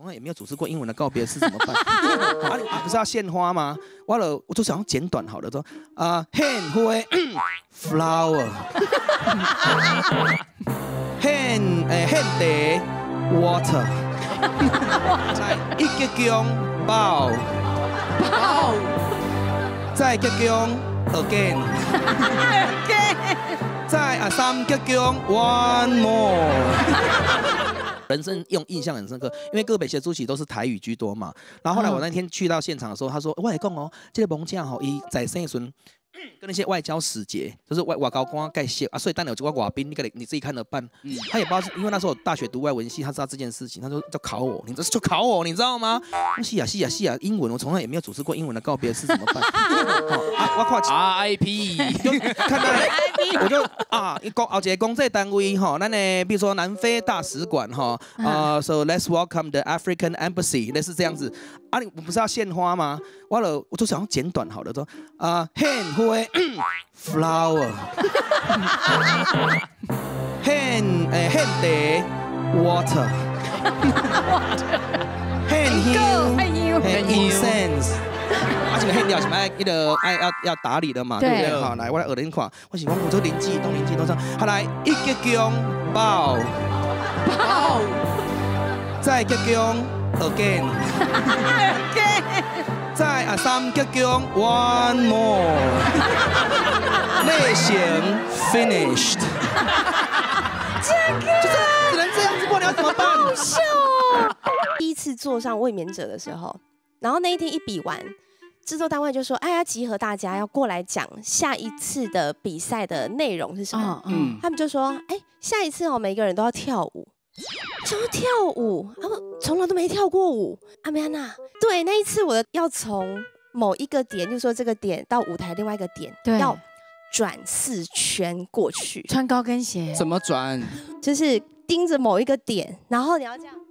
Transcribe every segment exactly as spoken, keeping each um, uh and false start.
来也没有主持过英文的告别式，怎么办？啊，你不是要献花吗？完了，我就想要简短好了，说啊，献花 flower， 献诶献茶 water， 再一鞠躬 bow， bow， 再鞠躬 again， 再啊三鞠躬 one more。人生用印象很深刻，因为个别些主持都是台语居多嘛。然后后来我那天去到现场的时候，他说：“我来讲哦，这个蒙家吼，伊在生时阵跟那些外交使节，就是外外交官介绍啊，所以当然有这个外宾，你可你自己看着办。嗯、他也不知道是因为那时候我大学读外文系，他知道这件事情，他说就考我，你这就考我，你知道吗？是啊是啊是啊，英文我从来也没有主持过英文的告别式，怎么办？哦、啊，我看 R I P， 就看到我就啊，公后一个公这单位哈，咱的比如说南非大使馆哈，呃 ，so let's welcome the African Embassy， 类似这样子。啊，你我不是要献花吗？完了，我就想要简短好了，说啊，献花 flower， 献诶献茶 water， 献香 incense。啊，这个献掉什么？爱那个爱要要打理的嘛，对不对？好，来，我来耳朵看，我喜欢我这灵机一动，灵机一动上，好来，一鞠躬 bow， bow， 再鞠躬 again， 再啊三鞠躬 one more， 类型 finished， 这个就是只能这样子，不然你要怎么办？ 好笑哦！第一次坐上卫冕者的时候。然后那一天一比完，制作单位就说：“哎，要集合大家，要过来讲下一次的比赛的内容是什么。”嗯，他们就说：“哎，下一次哦，每个人都要跳舞。”说跳舞，他们从来都没跳过舞。阿美安娜，对，那一次我的要从某一个点，就说这个点到舞台另外一个点，要转四圈过去， 穿高跟鞋。 怎么转？ 就是盯着某一个点，然后你要这样。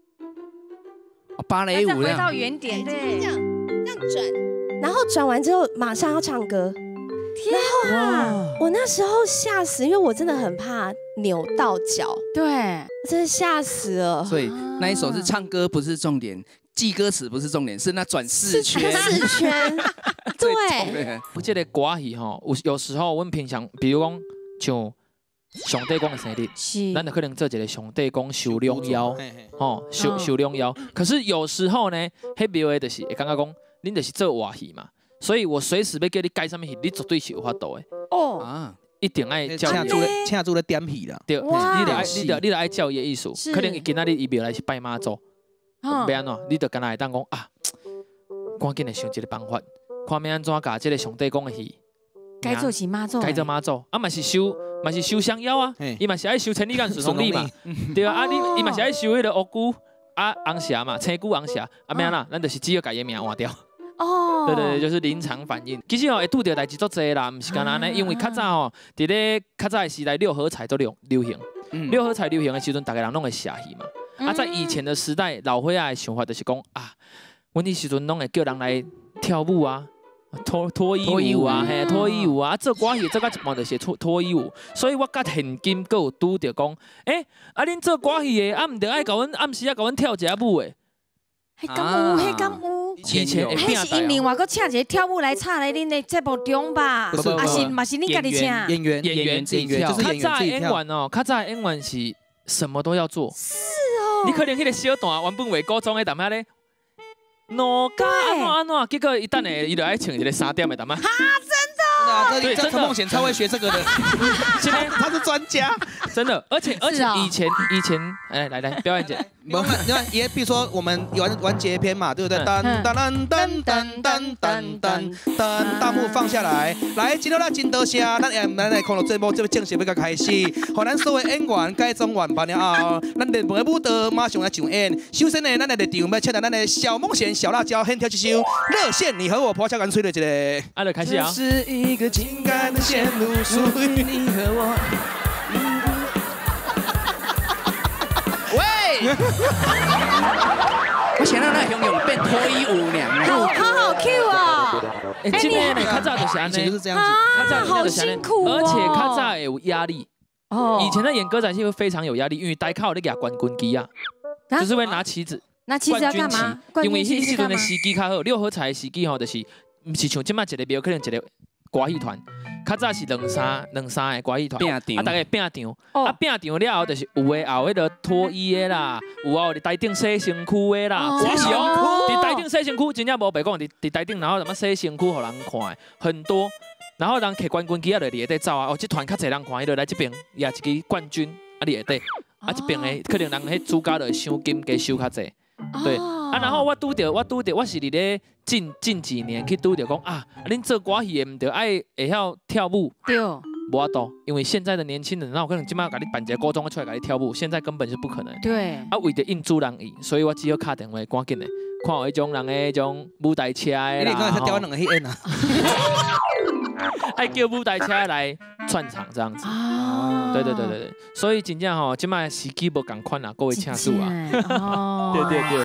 芭蕾舞回到原点，对， 这样这样转，然后转完之后马上要唱歌。 天啊！ 我那时候吓死，因为我真的很怕扭到脚， 对， 我真的吓死了。 所以那一首是唱歌不是重点，记歌词不是重点，是那转四圈。 四圈，对。 我这个歌戏吼，有有时候我们平常，比如讲像。上帝公的生日，咱就可能做一个上帝公收良邀，吼收收良邀。可是有时候呢，迄庙的就是会感觉讲，恁就是做话戏嘛，所以我随时要叫你改什么戏，你绝对是有法度的。哦，啊，一定爱教请做咧，请做咧点戏啦。 对，你得爱，你得你得爱教伊的艺术。可能今仔日伊庙来是拜妈祖，要安怎？你得跟他会当讲啊，赶紧来想一个办法，看要安怎甲这个上帝公的戏。 该做是妈祖， 该做妈祖，啊嘛是收，嘛是收香腰啊，伊嘛是爱收千里眼、顺风里嘛，对啊，啊你伊嘛是爱收迄个乌龟啊红霞嘛，青龟红霞，啊咩啦，咱就是只要把伊名换掉。哦，对对对，就是临场反应。其实哦，会拄到代志足侪啦，毋是干安尼，因为较早哦，伫咧较早的时代，六合彩都流流行，六合彩流行的时阵，大家人拢会写戏嘛。啊，在以前的时代，老伙仔的想法就是讲啊，阮迄时阵拢会叫人来跳舞啊。脱脱衣舞啊，嘿，脱衣舞啊，做歌戏做到一半就是脱脱衣舞，所以我甲现今阁有拄着讲，诶、欸，啊，恁做歌戏的，啊，毋着爱甲阮暗时啊，甲阮跳一下舞的。 迄敢有，迄敢有。 以前会变是因另外阁请一个跳舞来插咧恁的节目中吧？啊是，嘛是恁家己请？ 演员演员自己跳，较早演员哦，较早演员是什么都要做。 是哦。 你可能迄个小段原本为古装的，但嘛咧。喏，噶安怎安怎，结果一等下伊就爱穿一个三点的，淡嘛。 哈，真的？对，陈梦贤超会学这个的，现在他是专家， 真的。而且而且以前以前，哎来来表演姐， 你看也比如说我们玩玩节篇嘛，对不对？噔噔噔噔噔噔噔噔噔，大幕放下来，来，今天咱真多谢，咱诶咱来看到这幕这正式要开始，互咱所有演员改装完毕了后，咱连门舞蹈马上来上演。首先呢，咱来立场要请到咱的小梦贤。小辣椒，先跳一首《热线》，你和我破敲杆吹的这个， 啊，就开始啊！ 这是一个情感的线路，属于你和我。 喂，我想让那熊熊变脱衣舞娘， 好好好 Q 啊！ 哎，今天呢，较早就是安尼， 就是这样子， 较早好辛苦而且较早有压力。哦，以前的演歌仔戏会非常有压力，因为台靠那个冠军机啊，就是会拿旗子。 那其实要干嘛？ 因为迄时阵的时机较好，六合彩的时机吼，就是唔是像即摆一个庙可能一个歌戏团，较早是两三两三个歌戏团，啊，大家拼场，啊拼场了后就是有诶后迄个脱衣的啦，有后伫台顶洗身躯的啦，我是哦，伫台顶洗身躯真正无白讲，伫伫台顶然后什么洗身躯互人看，很多。 然后人摕冠军机啊，就伫下底走啊！哦，这团较侪人看，伊就来这边也一支冠军啊，伫下底啊，这边的可能人迄主家就收金加收较侪，对啊。然后我拄着，我拄着，我是伫咧近近几年去拄着讲啊，恁做歌戏的毋着爱会晓跳舞， 对， 无法度，因为现在的年轻人，那我可能今摆甲你办一个高中出来甲你跳舞，现在根本是不可能。 对， 啊，为着应主人意，所以我只好敲电话赶紧的，看有迄种人的迄种舞台车的啦。 你刚才调两个迄演啊？ 爱叫舞台车来串场这样子，啊、对对对对对，所以真正吼，即摆时机无共款啦，各位请注啊，对对对。